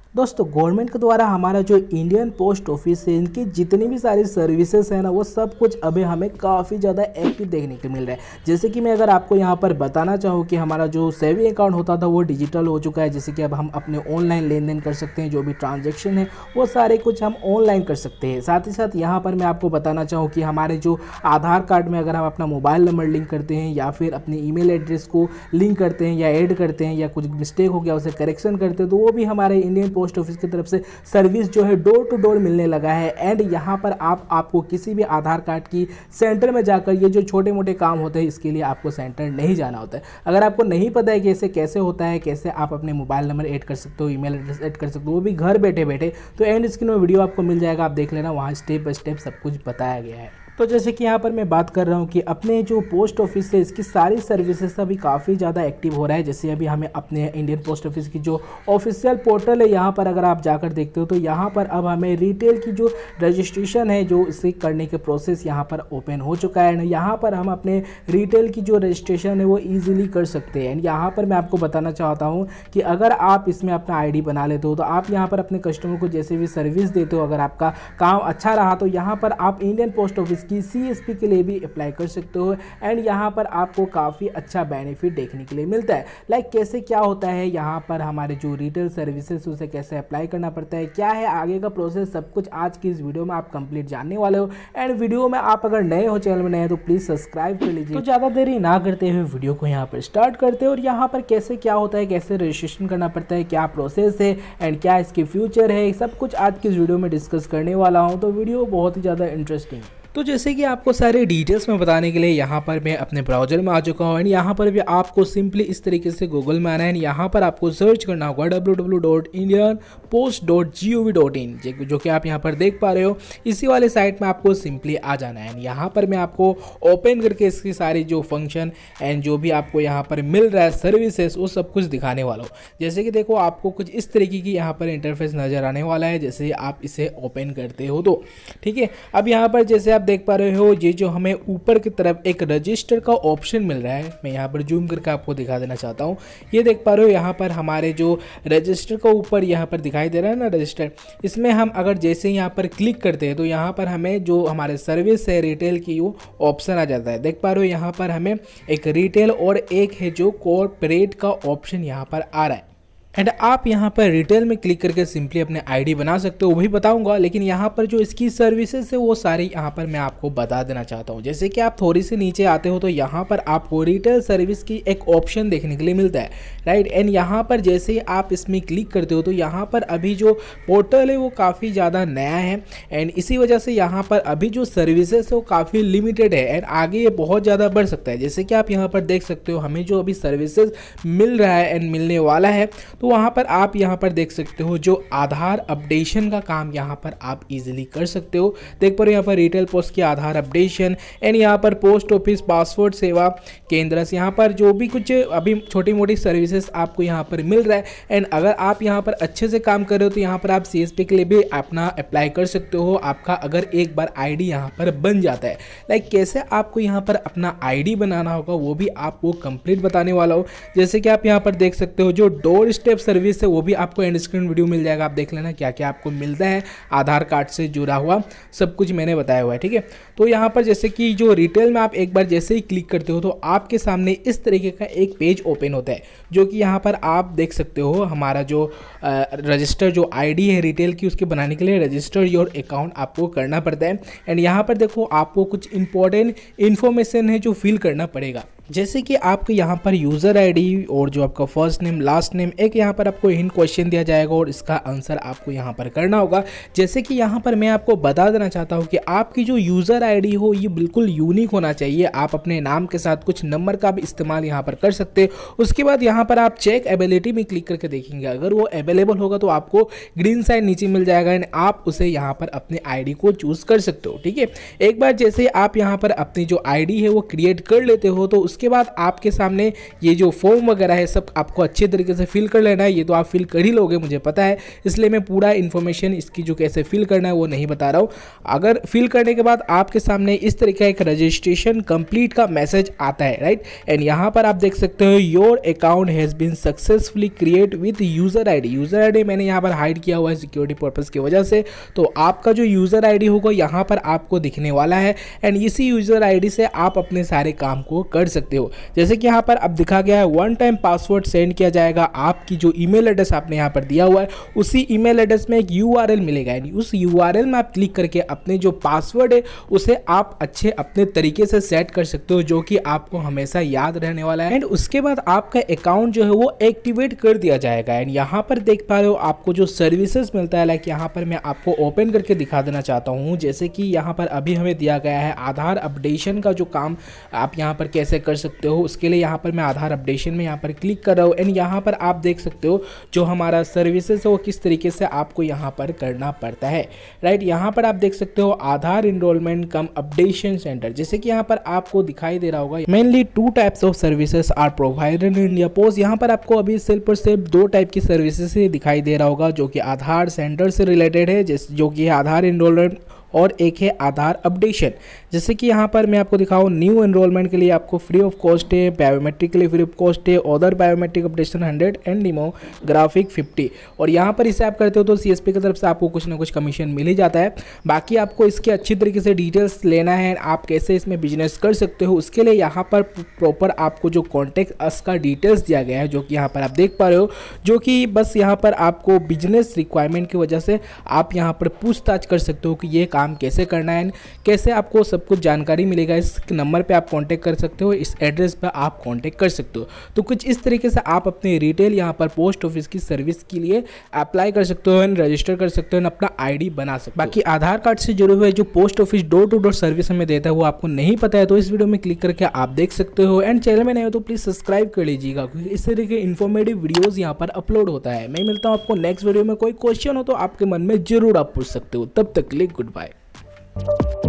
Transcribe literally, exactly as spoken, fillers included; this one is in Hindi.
दोस्तों गवर्नमेंट के द्वारा हमारा जो इंडियन पोस्ट ऑफिस है इनकी जितनी भी सारी सर्विसेज है ना वो सब कुछ अभी हमें काफ़ी ज़्यादा एक्टिव देखने को मिल रहा है। जैसे कि मैं अगर आपको यहाँ पर बताना चाहूँ कि हमारा जो सेविंग अकाउंट होता था वो डिजिटल हो चुका है। जैसे कि अब हम अपने ऑनलाइन लेन देन कर सकते हैं, जो भी ट्रांजेक्शन है वो सारे कुछ हम ऑनलाइन कर सकते हैं। साथ ही साथ यहाँ पर मैं आपको बताना चाहूँ कि हमारे जो आधार कार्ड में अगर हम अपना मोबाइल नंबर लिंक करते हैं या फिर अपने ईमेल एड्रेस को लिंक करते हैं या ऐड करते हैं या कुछ मिस्टेक हो गया उसे करेक्शन करते हैं तो वो भी हमारे इंडियन पोस्ट ऑफिस की तरफ से सर्विस जो है डोर टू डोर मिलने लगा है। एंड यहाँ पर आप आपको किसी भी आधार कार्ड की सेंटर में जाकर ये जो छोटे मोटे काम होते हैं इसके लिए आपको सेंटर नहीं जाना होता है। अगर आपको नहीं पता है कि इसे कैसे होता है, कैसे आप अपने मोबाइल नंबर ऐड कर सकते हो, ईमेल एड्रेस ऐड कर सकते हो, वो भी घर बैठे बैठे, तो एंड स्क्रीन में वीडियो आपको मिल जाएगा, आप देख लेना, वहाँ स्टेप बाय स्टेप सब कुछ बताया गया है। तो जैसे कि यहाँ पर मैं बात कर रहा हूँ कि अपने जो पोस्ट ऑफिस है इसकी सारी सर्विसेज अभी काफ़ी ज़्यादा एक्टिव हो रहा है। जैसे अभी हमें अपने इंडियन पोस्ट ऑफिस की जो ऑफिशियल पोर्टल है यहाँ पर अगर आप जाकर देखते हो तो यहाँ पर अब हमें रिटेल की जो रजिस्ट्रेशन है जो इसे करने के प्रोसेस यहाँ पर ओपन हो चुका है। यहाँ पर हम अपने रिटेल की जो रजिस्ट्रेशन है वो ईजिली कर सकते हैं। यहाँ पर मैं आपको बताना चाहता हूँ कि अगर आप इसमें अपना आई डी बना लेते हो तो आप यहाँ पर अपने कस्टमर को जैसे भी सर्विस देते हो, अगर आपका काम अच्छा रहा तो यहाँ पर आप इंडियन पोस्ट ऑफिस की सीएसपी के लिए भी अप्लाई कर सकते हो। एंड यहाँ पर आपको काफ़ी अच्छा बेनिफिट देखने के लिए मिलता है। लाइक कैसे क्या होता है यहाँ पर हमारे जो रिटेल सर्विसेज उसे कैसे अप्लाई करना पड़ता है, क्या है आगे का प्रोसेस, सब कुछ आज की इस वीडियो में आप कंप्लीट जानने वाले हो। एंड वीडियो में आप अगर नए हो, चैनल में नए तो प्लीज़ सब्सक्राइब कर लीजिए। तो ज़्यादा देरी ना करते हुए वीडियो को यहाँ पर स्टार्ट करते हैं और यहाँ पर कैसे क्या होता है, कैसे रजिस्ट्रेशन करना पड़ता है, क्या प्रोसेस है एंड क्या इसकी फ्यूचर है, सब कुछ आज की इस वीडियो में डिस्कस करने वाला हूँ। तो वीडियो बहुत ही ज़्यादा इंटरेस्टिंग। तो जैसे कि आपको सारे डिटेल्स में बताने के लिए यहाँ पर मैं अपने ब्राउजर में आ चुका हूँ। एंड यहाँ पर भी आपको सिंपली इस तरीके से गूगल में आना है। यहाँ पर आपको सर्च करना होगा W W W dot Indian post dot G O V dot in, जो कि आप यहाँ पर देख पा रहे हो। इसी वाले साइट में आपको सिंपली आ जाना है। यहाँ पर मैं आपको ओपन करके इसकी सारी जो फंक्शन एंड जो भी आपको यहाँ पर मिल रहा है सर्विसेज वो सब कुछ दिखाने वाला हूँ। जैसे कि देखो आपको कुछ इस तरीके की यहाँ पर इंटरफेस नज़र आने वाला है जैसे आप इसे ओपन करते हो तो ठीक है। अब यहाँ पर जैसे देख पा रहे हो ये जो हमें ऊपर की तरफ एक रजिस्टर का ऑप्शन मिल रहा है, मैं यहाँ पर जूम करके आपको दिखा देना चाहता हूँ। ये देख पा रहे हो यहाँ पर हमारे जो रजिस्टर का ऊपर यहाँ पर दिखाई दे रहा है ना रजिस्टर, इसमें हम अगर जैसे यहाँ पर क्लिक करते हैं तो यहाँ पर हमें जो हमारे सर्विस है रिटेल की वो ऑप्शन आ जाता है। देख पा रहे हो यहाँ पर हमें एक रिटेल और एक है जो कॉर्पोरेट का ऑप्शन यहाँ पर आ रहा है। एंड आप यहाँ पर रिटेल में क्लिक करके सिंपली अपने आईडी बना सकते हो, वो भी बताऊंगा। लेकिन यहाँ पर जो इसकी सर्विसेज है वो सारी यहाँ पर मैं आपको बता देना चाहता हूँ। जैसे कि आप थोड़ी सी नीचे आते हो तो यहाँ पर आपको रिटेल सर्विस की एक ऑप्शन देखने के लिए मिलता है, राइट। एंड यहाँ पर जैसे ही आप इसमें क्लिक करते हो तो यहाँ पर अभी जो पोर्टल है वो काफ़ी ज़्यादा नया है एंड इसी वजह से यहाँ पर अभी जो सर्विसेज है वो काफ़ी लिमिटेड है एंड आगे ये बहुत ज़्यादा बढ़ सकता है। जैसे कि आप यहाँ पर देख सकते हो हमें जो अभी सर्विसेज मिल रहा है एंड मिलने वाला है तो वहाँ पर आप यहाँ पर देख सकते हो जो आधार अपडेशन का काम यहाँ पर आप इजीली कर सकते हो। देख पर यहाँ पर रिटेल पोस्ट की आधार अपडेशन एंड यहाँ पर पोस्ट ऑफिस पासपोर्ट सेवा केंद्र से यहाँ पर जो भी कुछ अभी छोटी मोटी सर्विसेज आपको यहाँ पर मिल रहा है। एंड अगर आप यहाँ पर अच्छे से काम कर रहे हो तो यहाँ पर आप सी एस पी के लिए भी अपना अप्लाई कर सकते हो, आपका अगर एक बार आई डी यहाँ पर बन जाता है। लाइक कैसे आपको यहाँ पर अपना आई डी बनाना होगा वो भी आपको कंप्लीट बताने वाला हो। जैसे कि आप यहाँ पर देख सकते हो जो डोर स्टेप सर्विस है वो भी आपको एंड स्क्रीन वीडियो मिल जाएगा, आप देख लेना क्या क्या आपको मिलता है। आधार कार्ड से जुड़ा हुआ सब कुछ मैंने बताया हुआ है, ठीक है। तो यहाँ पर जैसे कि जो रिटेल में आप एक बार जैसे ही क्लिक करते हो तो आपके सामने इस तरीके का एक पेज ओपन होता है जो कि यहाँ पर आप देख सकते हो हमारा जो रजिस्टर जो आईडी है रिटेल की उसके बनाने के लिए रजिस्टर योर अकाउंट आपको करना पड़ता है। एंड यहाँ पर देखो आपको कुछ इंपॉर्टेंट इन्फॉर्मेशन है जो फिल करना पड़ेगा। जैसे कि आपको यहाँ पर यूज़र आईडी और जो आपका फर्स्ट नेम लास्ट नेम, एक यहाँ पर आपको हिंट क्वेश्चन दिया जाएगा और इसका आंसर आपको यहाँ पर करना होगा। जैसे कि यहाँ पर मैं आपको बता देना चाहता हूँ कि आपकी जो यूज़र आईडी हो ये बिल्कुल यूनिक होना चाहिए। आप अपने नाम के साथ कुछ नंबर का भी इस्तेमाल यहाँ पर कर सकते हैं। उसके बाद यहाँ पर आप चेक अवेलेबिलिटी में क्लिक करके देखेंगे, अगर वो अवेलेबल होगा तो आपको ग्रीन साइन नीचे मिल जाएगा एंड आप उसे यहाँ पर अपने आईडी को चूज़ कर सकते हो, ठीक है। एक बार जैसे आप यहाँ पर अपनी जो आईडी है वो क्रिएट कर लेते हो तो उसके बाद आपके सामने ये जो फॉर्म वगैरह है सब आपको अच्छे तरीके से फिल कर लेना है। ये तो आप फिल कर ही लोगे मुझे पता है, इसलिए मैं पूरा इन्फॉर्मेशन इसकी जो कैसे फिल करना है वो नहीं बता रहा हूँ। अगर फिल करने के बाद आपके सामने इस तरीके का एक रजिस्ट्रेशन कंप्लीट का मैसेज आता है, राइट। एंड यहाँ पर आप देख सकते हो your account has been successfully create with user ID. User ID मैंने यहाँ पर हाइड किया हुआ है सिक्योरिटी पर्पज़ की वजह से, तो आपका जो यूज़र आईडी होगा यहाँ पर आपको दिखने वाला है। एंड इसी यूज़र आईडी से आप अपने सारे काम को कर सकते हो। जैसे कि यहाँ पर अब दिखा गया है वन टाइम पासवर्ड सेंड किया जाएगा। आपकी जो ईमेल एड्रेस आपने यहाँ पर दिया हुआ है उसी ईमेल एड्रेस में एक यूआरएल मिलेगा, यानी उस यूआरएल में आप क्लिक करके अपने जो पासवर्ड है उसे आप अच्छे अपने तरीके से सेट कर सकते हो, जो कि आपको हमेशा याद रहने वाला है। एंड उसके बाद आपका अकाउंट जो है वो एक्टिवेट कर दिया जाएगा। एंड यहाँ पर देख पा रहे हो आपको जो सर्विसेज मिलता है, लाइक यहाँ पर मैं आपको ओपन करके दिखा देना चाहता हूँ। जैसे कि यहाँ पर अभी हमें दिया गया है आधार अपडेशन का जो काम आप यहाँ पर कैसे कर सकते हो, उसके लिए यहाँ पर मैं आधार अपडेशन में यहाँ पर क्लिक कर रहा हूँ। एंड यहाँ पर आप देख सकते हो जो हमारा सर्विसेज है वो किस तरीके से आपको यहाँ पर करना पड़ता है, राइट। यहाँ पर आप देख सकते हो Aadhaar enrolment cum updation centre, जैसे कि यहाँ पर आपको दिखाई दे रहा होगा mainly two types of services are provided in India post. यहाँ पर आपको अभी सिर्फ और सिर्फ दो टाइप की सर्विसेज दिखाई दे रहा होगा, जो कि आधार सेंटर से रिलेटेड है, जिस जो कि आधार इनरोलमेंट और एक है आधार अपडेशन। जैसे कि यहाँ पर मैं आपको दिखाऊँ न्यू एनरोलमेंट के लिए आपको फ्री ऑफ कॉस्ट है, बायोमेट्रिक के लिए फ्री ऑफ कॉस्ट है, other biometric updation hundred and demographic fifty. और यहाँ पर इसे आप करते हो तो सीएसपी की तरफ से आपको कुछ ना कुछ कमीशन मिल ही जाता है। बाकी आपको इसके अच्छी तरीके से डिटेल्स लेना है, आप कैसे इसमें बिजनेस कर सकते हो, उसके लिए यहाँ पर प्रॉपर आपको जो कॉन्टैक्ट अस का डिटेल्स दिया गया है, जो कि यहाँ पर आप देख पा रहे हो, जो कि बस यहाँ पर आपको बिजनेस रिक्वायरमेंट की वजह से आप यहाँ पर पूछताछ कर सकते हो कि ये काम कैसे करना है, कैसे आपको सब कुछ जानकारी मिलेगा। इस नंबर पे आप कांटेक्ट कर सकते हो, इस एड्रेस पे आप कांटेक्ट कर सकते हो। तो कुछ इस तरीके से आप अपने रिटेल यहाँ पर पोस्ट ऑफिस की सर्विस के लिए अप्लाई कर सकते हो, रजिस्टर कर सकते हो, अपना आईडी बना सकते हो। बाकी आधार कार्ड से जुड़े हुए जो post office door to door service हमें देता है वो आपको नहीं पता है, तो इस वीडियो में क्लिक करके आप देख सकते हो। एंड चैनल में नहीं हो तो प्लीज सब्सक्राइब कर लीजिएगा, क्योंकि इस तरीके के इन्फॉर्मेटिव वीडियोस यहाँ पर अपलोड होता है। मैं मिलता हूँ आपको नेक्स्ट वीडियो में। कोई क्वेश्चन हो तो आपके मन में जरूर आप पूछ सकते हो। तब तक के लिए गुड बाय।